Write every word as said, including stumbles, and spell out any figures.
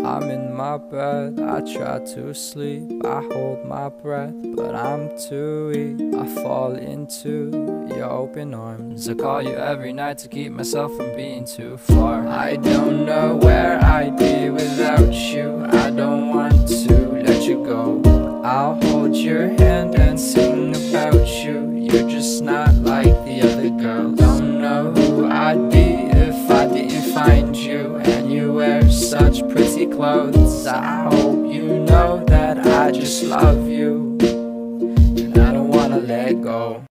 I'm in my bed, I try to sleep, I hold my breath, but I'm too weak. I fall into your open arms. I call you every night to keep myself from being too far. I don't know where I'd be without you. I don't want to let you go. I'll hold your hand and sing about you. You're just not like the other girls. Don't know who I'd be if I didn't find you. And you wear such pretty clothes. I hope you know that I just love you.